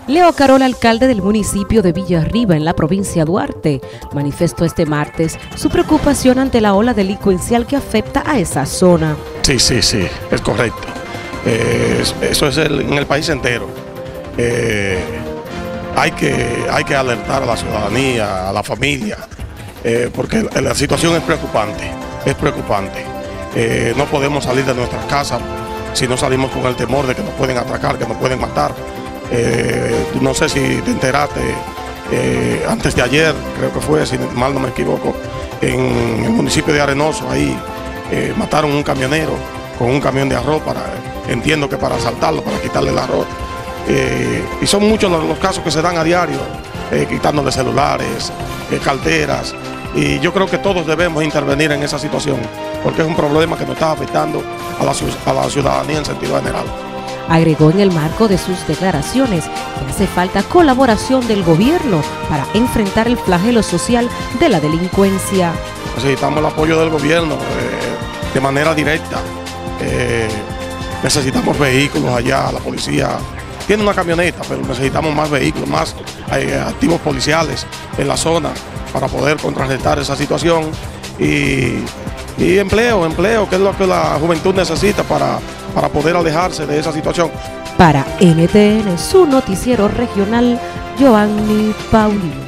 Leo Carol, alcalde del municipio de Villarriba, en la provincia de Duarte, manifestó este martes su preocupación ante la ola delincuencial que afecta a esa zona. Sí, es correcto. Eso es en el país entero. Hay que alertar a la ciudadanía, a la familia, porque la situación es preocupante, no podemos salir de nuestras casas si no salimos con el temor de que nos pueden atracar, que nos pueden matar. No sé si te enteraste, antes de ayer, creo que fue, si mal no me equivoco, en el municipio de Arenoso, ahí mataron un camionero con un camión de arroz, entiendo que para asaltarlo, para quitarle el arroz. Y son muchos los casos que se dan a diario, quitándole celulares, carteras, y yo creo que todos debemos intervenir en esa situación, porque es un problema que nos está afectando a la ciudadanía en sentido general. Agregó en el marco de sus declaraciones que hace falta colaboración del gobierno para enfrentar el flagelo social de la delincuencia. Necesitamos el apoyo del gobierno de manera directa. Necesitamos vehículos allá, la policía tiene una camioneta, pero necesitamos más vehículos, más activos policiales en la zona para poder contrarrestar esa situación y empleo, que es lo que la juventud necesita para poder alejarse de esa situación. Para NTN, su noticiero regional, Joanny Paulino.